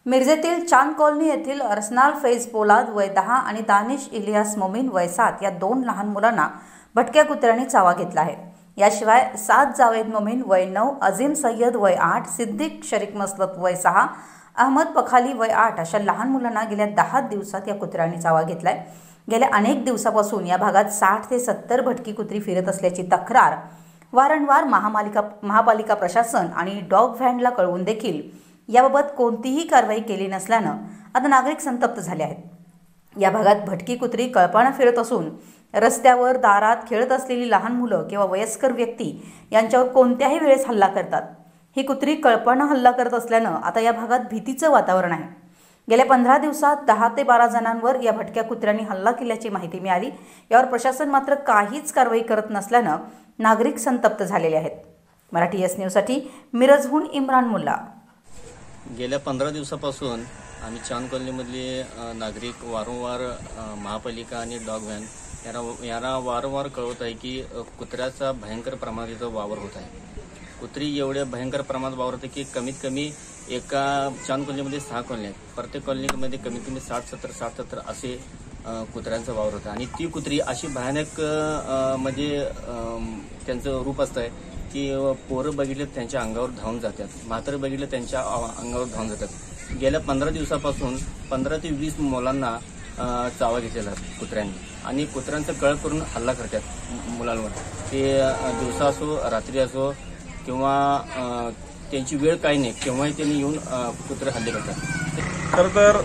मिरजेतील चांद कॉलनी येथील अर्सनाल फैज पोलाद वय 10 आणि दानिश इलियास मोमीन वय 7 या दोन लहान मुलांना भटक्या कुत्र्यांनी चावा घेतला आहे। याशिवाय 7 जावेद मोमीन वय 9, अजीम सय्यद वय 8, सिद्दीक शरीक मसलत वय 6, अहमद पखाली वय 8 अशा लहान मुलांना गेल्या 10 दिवसात या कुत्र्यांनी चावा घेतलाय। गेल्या अनेक दिवसापासून या भागात 60 ते 70 भटकी कुत्री फिरत असल्याची तक्रार वारंवार महापालिका प्रशासन आणि डॉग व्हॅनला कळवून देखील याबाबत कोणतीही कारवाई केली नसल्यानं आता नागरिक संतप्त झाले आहेत। या भागात भटकी कुत्री कळपानं फिरत असून रस्त्यावर दारात खेळत असलेली लहान मुलं किंवा वयस्कर व्यक्ती यांच्यावर कोणत्याही वेळेस हल्ला करतात। ही कुत्री कळपानं हल्ला करत असल्यानं आता या भागात भीतीचं वातावरण आहे। गेल्या 15 दिवसात 10 ते 12 जणांवर या भटक्या कुत्र्यांनी हल्ला केल्याची माहिती मिळाली। यावर प्रशासन मात्र काहीच कारवाई करत नसल्यानं नागरिक संतप्त झालेले आहेत। मराठी एस न्यूजसाठी मिरजहून इम्रान मुल्ला। गेल्या 15 दिवसापासून आम्ही चांद कॉलनीमधले नागरिक वारंवार महापालिका आणि डॉग व्हॅन यांना वारंवार कळवत आहे की कुत्र्याचा भयंकर प्रमाणात वावर होत आहे। कुत्री एवढ्या भयंकर प्रमाणात वावरते की कमीत कमी एका चांद कॉलनीमध्ये 6 कॉलनी आहेत। प्रत्येक कॉलनीमध्ये कमीत कमी 60-70 असे कुत्र्यांचा वावर होता आणि ती कुत्री अशी भयानक म्हणजे त्यांचं रूप असतंय की पोरं बघितलं त्यांच्या अंगावर धावून जातात, म्हातारं बघितलं त्यांच्या अंगावर धावून जातात। गेल्या 15 दिवसापासून 15 ते 20 मुलांना चावा घेतलेला कुत्र्यांनी आणि कुत्र्यांचं कळ करून हल्ला करतात मुलांवर। ते दिवसा असो रात्री असो किंवा त्यांची वेळ काही नाही, केव्हाही त्यांनी येऊन कुत्रे हल्ले करतात। खरं तर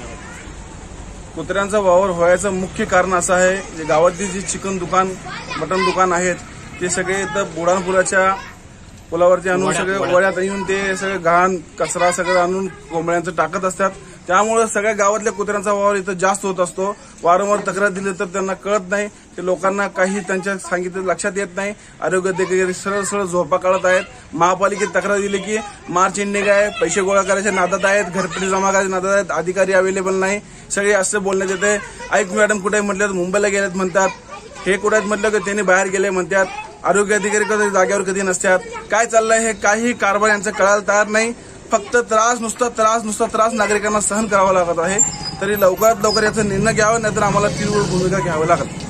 कुत्र्यांचा वावर व्हायचं मुख्य कारण असं आहे जे गावातली जी चिकन दुकान मटण दुकान आहेत ते सगळे इथं बुडाणपुराच्या पुलावरती आणून सगळे वड्यात येऊन ते सगळे घाण कचरा सगळं आणून कोंबड्यांचं टाकत असतात। त्यामुळे सगळ्या गावातल्या कुत्र्यांचा वावर इथं जास्त होत असतो। वारंवार तक्रार दिली तर त्यांना कळत नाही, ते लोकांना काही त्यांच्या सांगितलं लक्षात येत नाही। आरोग्य अधिकारी सरळ झोपा काढत आहेत। महापालिकेत तक्रार दिली की मार्च एंडिंग आहे, पैसे गोळा करायच्या नादात आहेत, घरपट्टी जमा करायच्या नादात आहेत, अधिकारी अवेलेबल नाही, सगळे असं बोलण्यात येते। ऐक मॅडम कुठे म्हटलं मुंबईला गेलेत म्हणतात, हे कुठे म्हटलं की त्यांनी बाहेर गेले म्हणतात, आरोग्य अधिकारी कधी जागेवर कधी नसतात। काय चाललंय हे काही कारभार यांचं कळायला तयार नाही। फक्त नुसता त्रास नागरिकांना सहन करावा लागत आहे। तरी लवकरात लवकर याचा निर्णय घ्यावा, नाहीतर आम्हाला तीव्र भूमिका घ्यावी लागेल।